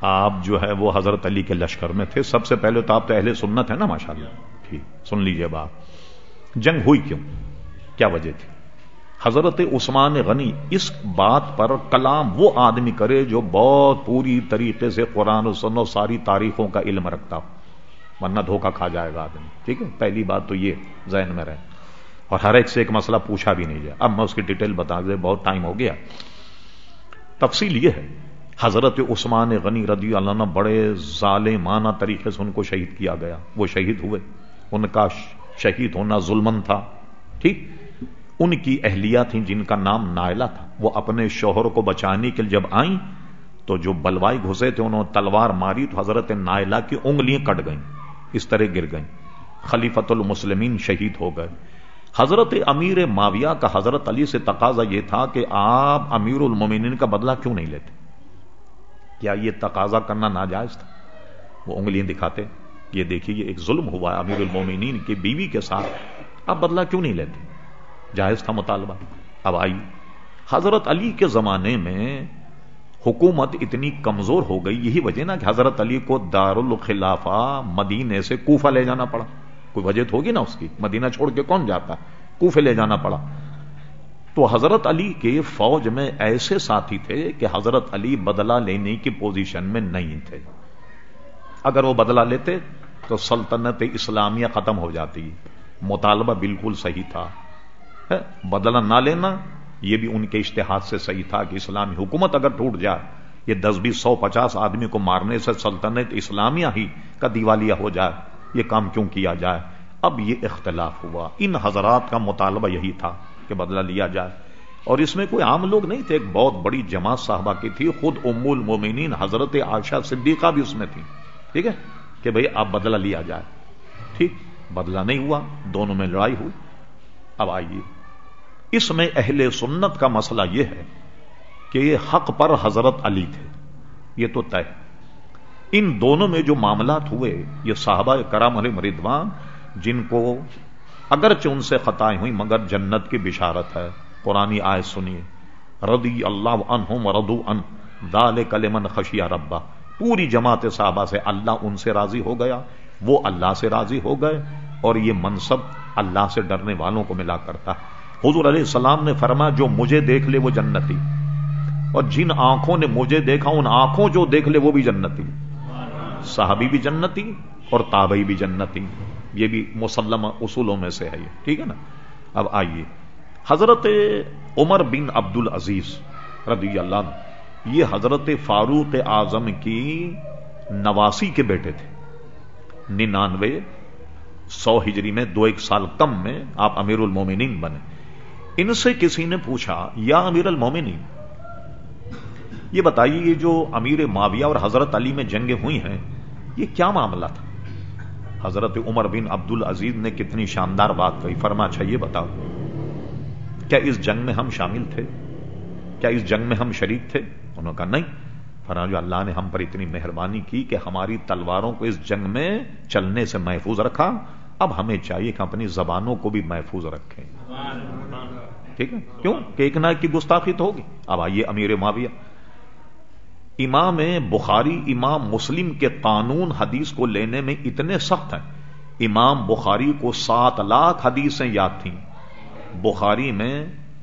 آپ جو ہے وہ حضرت علی کے لشکر میں تھے. سب سے پہلے تو آپ تو اہل سنت ہیں نا ماشاءاللہ. ٹھیک, سن لیجئے بات. جنگ ہوئی کیوں, کیا وجہ تھی؟ حضرت عثمان غنی اس بات پر کلام وہ آدمی کرے جو بہت پوری طریقے سے قرآن و سنت ساری تاریخوں کا علم رکھتا ہو, ورنہ دھوکہ کھا جائے گا آدمی. ٹھیک ہے, پہلی بات تو یہ ذہن میں رہے. اور ہر ایک سے ایک مسئلہ پوچھا بھی نہیں جائے. اب میں اس کی ڈیٹیل بتا دیں, بہت ٹائم ہو گیا. تفصیل یہ ہے, حضرت عثمان غنی رضی اللہ عنہ بڑے ظالمانہ طریقے سے ان کو شہید کیا گیا. وہ شہید ہوئے, ان کا شہید ہونا ظلمن تھا. ٹھیک, ان کی اہلیہ تھیں جن کا نام نائلہ تھا. وہ اپنے شوہر کو بچانے کے لیے جب آئیں تو جو بلوائی گھسے تھے انہوں نے تلوار ماری تو حضرت نائلہ کی انگلیاں کٹ گئیں, اس طرح گر گئیں. خلیفۃ المسلمین شہید ہو گئے. حضرت امیر معاویہ کا حضرت علی سے تقاضا یہ تھا کہ آپ امیر المومنین کا بدلہ کیوں نہیں لیتے؟ کیا یہ تقاضا کرنا ناجائز تھا؟ وہ انگلیاں دکھاتے, یہ دیکھیے یہ ایک ظلم ہوا امیر المومنین کی بیوی کے ساتھ, آپ بدلہ کیوں نہیں لیتے؟ جائز تھا مطالبہ. اب آئی حضرت علی کے زمانے میں حکومت اتنی کمزور ہو گئی, یہی وجہ نا کہ حضرت علی کو دارالخلافہ مدینے سے کوفہ لے جانا پڑا. کوئی وجہ تو ہوگی نا اس کی, مدینہ چھوڑ کے کون جاتا, کوفے لے جانا پڑا. تو حضرت علی کے فوج میں ایسے ساتھی تھے کہ حضرت علی بدلہ لینے کی پوزیشن میں نہیں تھے. اگر وہ بدلہ لیتے تو سلطنت اسلامیہ ختم ہو جاتی. مطالبہ بالکل صحیح تھا, بدلہ نہ لینا یہ بھی ان کے اجتہاد سے صحیح تھا کہ اسلامی حکومت اگر ٹوٹ جائے, یہ 10-20-150 آدمی کو مارنے سے سلطنت اسلامیہ ہی کا دیوالیہ ہو جائے, یہ کام کیوں کیا جائے؟ اب یہ اختلاف ہوا. ان حضرات کا مطالبہ یہی تھا کہ بدلہ لیا جائے, اور اس میں کوئی عام لوگ نہیں تھے, ایک بہت بڑی جماعت صحابہ کی تھی. خود ام المومنین حضرت عائشہ صدیقہ بھی اس میں تھی. ٹھیک ہے, کہ بھئی اب بدلہ لیا جائے. ٹھیک, بدلہ نہیں ہوا, دونوں میں لڑائی ہوئی. اب آئیے, اس میں اہل سنت کا مسئلہ یہ ہے کہ یہ حق پر حضرت علی تھے, یہ تو طے. ان دونوں میں جو معاملات ہوئے, یہ صحابہ کرام علیہم رضوان جن کو اگرچہ ان سے خطائیں ہوئی مگر جنت کی بشارت ہے. قرآنی آیت سنیے, رضی اللہ عنہم ورضوا عنہ ذالک لمن خشی ربہ. پوری جماعت صحابہ سے اللہ ان سے راضی ہو گیا, وہ اللہ سے راضی ہو گئے, اور یہ منصب اللہ سے ڈرنے والوں کو ملا کرتا. حضور علیہ السلام نے فرمایا جو مجھے دیکھ لے وہ جنتی, اور جن آنکھوں نے مجھے دیکھا ان آنکھوں جو دیکھ لے وہ بھی جنتی. صحابی بھی جنتی اور تابعی بھی جنتی, یہ بھی مسلمہ اصولوں میں سے ہے یہ. ٹھیک ہے نا. اب آئیے, حضرت عمر بن عبد العزیز رضی اللہ عنہ, یہ حضرت فاروق اعظم کی نواسی کے بیٹے تھے. 99-100 ہجری میں 2-1 سال کم میں آپ امیر المومنین بنے. ان سے کسی نے پوچھا, یا امیر المومنین یہ بتائیے یہ جو امیر معاویہ اور حضرت علی میں جنگیں ہوئی ہیں یہ کیا معاملہ تھا؟ حضرت عمر بن عبد العزیز نے کتنی شاندار بات کہی. فرمایا اچھا یہ بتاؤ, کیا اس جنگ میں ہم شامل تھے؟ کیا اس جنگ میں ہم شریک تھے؟ انہوں نے کہا نہیں. فرمایا جو اللہ نے ہم پر اتنی مہربانی کی کہ ہماری تلواروں کو اس جنگ میں چلنے سے محفوظ رکھا, اب ہمیں چاہیے کہ اپنی زبانوں کو بھی محفوظ رکھیں. ٹھیک ہے, کیوں کہ ایک نہ ایک کی گستاخی تو ہوگی. اب آئیے امیر معاویہ, امام بخاری امام مسلم کے قانون حدیث کو لینے میں اتنے سخت ہیں. امام بخاری کو 7 لاکھ حدیثیں یاد تھیں. بخاری میں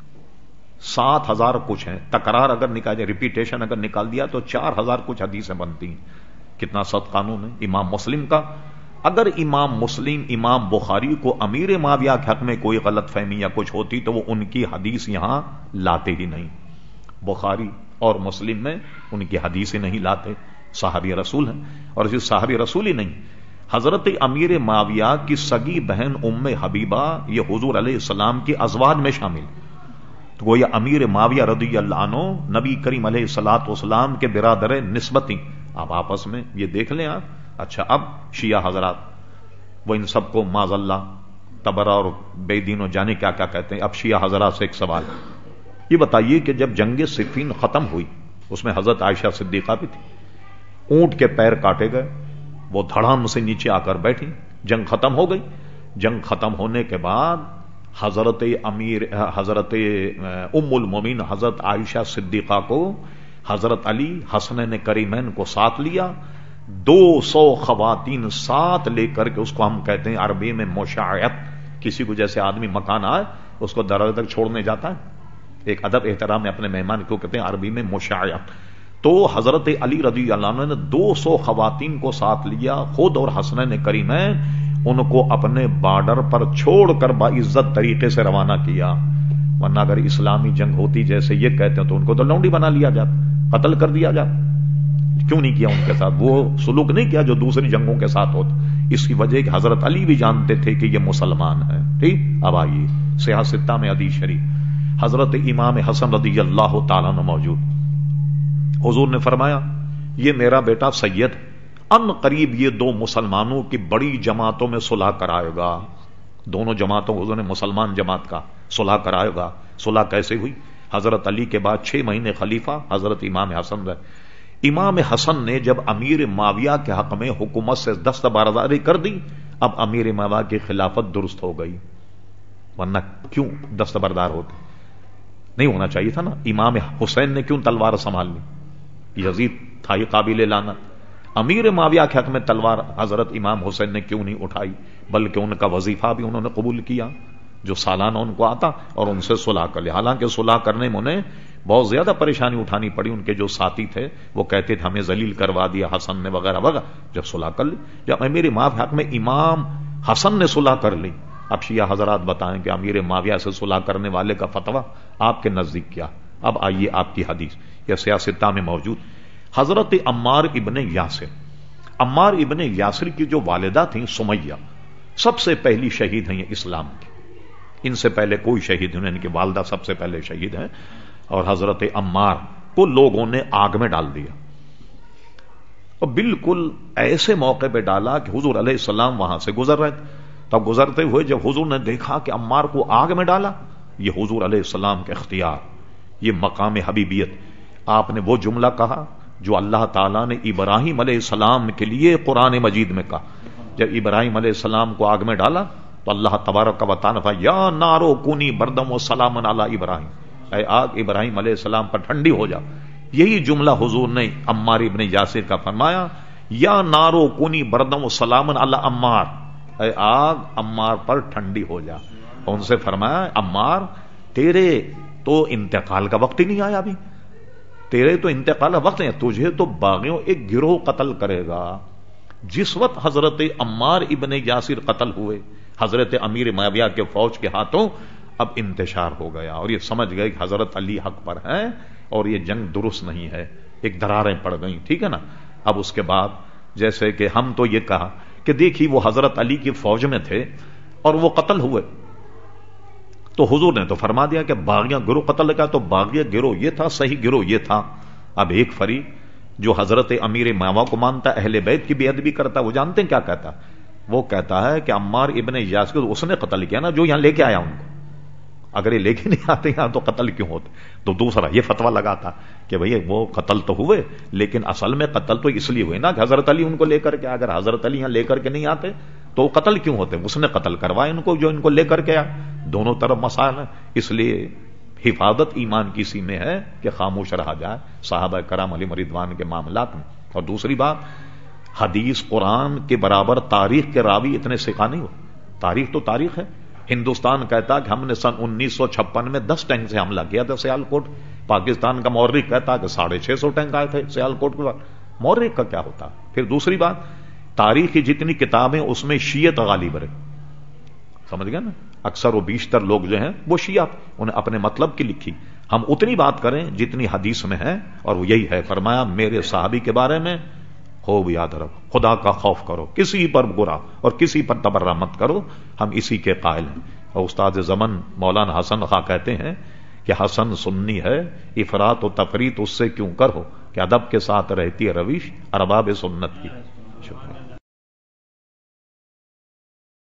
7,000 کچھ ہیں, تکرار اگر نکال دیا, ریپیٹیشن اگر نکال دیا تو 4,000 کچھ حدیثیں بنتی ہیں. کتنا سخت قانون ہے امام مسلم کا. اگر امام مسلم امام بخاری کو امیر معاویہ کے حق میں کوئی غلط فہمی یا کچھ ہوتی تو وہ ان کی حدیث یہاں لاتے ہی نہیں. بخاری اور مسلم میں ان کی حدیث ہی نہیں لاتے. صحابی رسول ہیں, اور صرف صحابی رسول ہی نہیں, حضرت امیر معاویہ کی سگی بہن ام حبیبہ یہ حضور علیہ السلام کی ازواج میں شامل. تو وہ یہ امیر معاویہ رضی اللہ عنہ نبی کریم علیہ الصلوۃ والسلام کے برادر نسبتی. آپ آپس میں یہ دیکھ لیں آپ. اچھا, اب شیعہ حضرات وہ ان سب کو معاذ اللہ تبرہ اور بے دین و جانے کیا کیا کہتے ہیں. اب شیعہ حضرات سے ایک سوال, یہ بتائیے کہ جب جنگ صفین ختم ہوئی اس میں حضرت عائشہ صدیقہ بھی تھی, اونٹ کے پیر کاٹے گئے, وہ دھڑام سے نیچے آ کر بیٹھی, جنگ ختم ہو گئی. جنگ ختم ہونے کے بعد حضرت ام المومنین حضرت عائشہ صدیقہ کو حضرت علی حسنین کریمین کو ساتھ لیا، 200 خواتین ساتھ لے کر کے، اس کو ہم کہتے ہیں عربی میں مشاعت، کسی کو جیسے آدمی مکان آئے اس کو در در چھوڑنے جاتا ہے، ایک ادب احترام میں اپنے مہمان کو کہتے ہیں عربی میں مشاعت۔ تو حضرت علی رضی اللہ عنہ نے 200 خواتین کو ساتھ لیا، خود اور حسنین کریمین، ان کو اپنے بارڈر پر چھوڑ کر باعزت طریقے سے روانہ کیا، ورنہ اگر اسلامی جنگ ہوتی جیسے یہ کہتے ہیں تو ان کو تو لونڈی بنا لیا جاتا، قتل کر دیا جاتا۔ کیوں نہیں کیا ان کے ساتھ؟ وہ سلوک نہیں کیا جو دوسری جنگوں کے ساتھ ہوتا۔ اس کی وجہ کہ حضرت علی بھی جانتے تھے کہ یہ مسلمان ہیں۔ ٹھیک، اب آئیے صحیح ستہ میں حدیث شریف، حضرت امام حسن رضی اللہ تعالیٰ عنہ موجود، حضور نے فرمایا یہ میرا بیٹا سید ان قریب یہ دو مسلمانوں کی بڑی جماعتوں میں صلح کرائے گا، دونوں جماعتوں حضور نے مسلمان جماعت کا صلح کرائے گا۔ صلح کیسے ہوئی؟ حضرت علی کے بعد 6 مہینے خلیفہ حضرت امام حسن رہے۔ امام حسن نے جب امیر معاویہ کے حق میں حکومت سے دستبرداری کر دی، اب امیر معاویہ کی خلافت درست ہو گئی، ورنہ کیوں دستبردار ہوتے؟ نہیں ہونا چاہیے تھا نا۔ امام حسین نے کیوں تلوار سنبھال لی؟ یزید تھا ہی قابل لعنت۔ امیر معاویہ کے حق میں تلوار حضرت امام حسین نے کیوں نہیں اٹھائی، بلکہ ان کا وظیفہ بھی انہوں نے قبول کیا جو سالانہ ان کو آتا، اور ان سے صلح کر لی۔ حالانکہ صلح کرنے میں انہیں بہت زیادہ پریشانی اٹھانی پڑی، ان کے جو ساتھی تھے وہ کہتے تھے ہمیں ذلیل کروا دیا حسن نے وغیرہ وغیرہ۔ جب صلح کر لی، جب امیر معاویہ کے حق میں امام حسن نے صلح کر لی، اب شیعہ حضرات بتائیں کہ امیر معاویہ سے صلح کرنے والے کا فتویٰ آپ کے نزدیک کیا؟ اب آئیے آپ کی حدیث، یہ سیاستہ میں موجود حضرت عمار ابن یاسر۔ عمار ابن یاسر کی جو والدہ تھیں سمیہ، سب سے پہلی شہید ہیں یہ اسلام کی، ان سے پہلے کوئی شہید نہیں، ان کی والدہ سب سے پہلے شہید ہیں۔ اور حضرت عمار کو لوگوں نے آگ میں ڈال دیا، اور بالکل ایسے موقع پہ ڈالا کہ حضور علیہ السلام وہاں سے گزر رہے تھے۔ تب گزرتے ہوئے جب حضور نے دیکھا کہ عمار کو آگ میں ڈالا، یہ حضور علیہ السلام کا اختیار، یہ مقام حبیبیت، آپ نے وہ جملہ کہا جو اللہ تعالیٰ نے ابراہیم علیہ السلام کے لیے قرآن مجید میں کہا۔ جب ابراہیم علیہ السلام کو آگ میں ڈالا تو اللہ تبارک و تعالیٰ نے یا نارو کونی بردم و سلام علی ابراہیم، اے آگ ابراہیم علیہ السلام پر ٹھنڈی ہو جا۔ یہی جملہ حضور نے عمار ابن یاسر کا فرمایا، یا نارو کونی بردم و سلام علی عمار، اے آگ عمار پر ٹھنڈی ہو جا۔ ان سے فرمایا عمار تیرے تو انتقال کا وقت ہی نہیں آیا، ابھی تیرے تو انتقال کا وقت نہیں، تجھے تو باغیوں ایک گروہ قتل کرے گا۔ جس وقت حضرت عمار ابن یاسر قتل ہوئے حضرت امیر معاویہ کے فوج کے ہاتھوں، اب انتشار ہو گیا اور یہ سمجھ گئے کہ حضرت علی حق پر ہیں اور یہ جنگ درست نہیں ہے، ایک دراریں پڑ گئیں، ٹھیک ہے نا۔ اب اس کے بعد جیسے کہ ہم تو یہ کہا کہ دیکھی وہ حضرت علی کی فوج میں تھے اور وہ قتل ہوئے، تو حضور نے تو فرما دیا کہ باغیہ گروہ قتل کا، تو باغیہ گروہ یہ تھا، صحیح گروہ یہ تھا۔ اب ایک فریق جو حضرت امیر معاویہ کو مانتا ہے، اہل بیت کی بے ادبی کرتا ہے، وہ جانتے ہیں کیا کہتا ہے؟ وہ کہتا ہے کہ عمار ابن یاسر اس نے قتل کیا نا جو یہاں لے کے آیا ان کو، اگر یہ لے کے نہیں آتے یہاں تو قتل کیوں ہوتے؟ تو دوسرا یہ فتویٰ لگاتا کہ بھئی وہ قتل تو ہوئے لیکن اصل میں قتل تو اس لیے ہوئے نا کہ حضرت علی ان کو لے کر کے، اگر حضرت علی یہاں لے کر کے نہیں آتے تو وہ قتل کیوں ہوتے؟ اس نے قتل کروایا ان کو جو ان کو لے کر کے آیا۔ دونوں طرف مسائل ہیں، اس لیے حفاظت ایمان کی اسی میں ہے کہ خاموش رہا جائے صحابہ کرام علیہم رضوان کے معاملات میں۔ اور دوسری بات، حدیث قرآن کے برابر تاریخ کے راوی اتنے سکھا نہیں ہو، تاریخ تو تاریخ ہے۔ ہندوستان کہتا کہ ہم نے سن 1956 میں 10 ٹینک سے حملہ کیا تھا سیال کوٹ، پاکستان کا مورخ کہتا کہ 650 ٹینک آئے تھے سیال کوٹ کے بعد۔ مورخ کا کیا ہوتا؟ پھر دوسری بات، تاریخ کی جتنی کتابیں اس میں شیعت غالب رہے، سمجھ گئے نا، اکثر و بیشتر لوگ جو ہیں وہ شیعہ، انہیں اپنے مطلب کی لکھی۔ ہم اتنی بات کریں جتنی حدیث میں ہے، اور وہ یہی ہے، فرمایا میرے صحابی کے بارے میں خوب یاد رکھو، خدا کا خوف کرو، کسی پر برا اور کسی پر تبرہ مت کرو، ہم اسی کے قائل ہیں۔ اور استاد زمن مولانا حسن خاں کہتے ہیں کہ حسن سنی ہے، افراط و تفریط اس سے کیوں کرو، کہ ادب کے ساتھ رہتی ہے روش ارباب سنت کی۔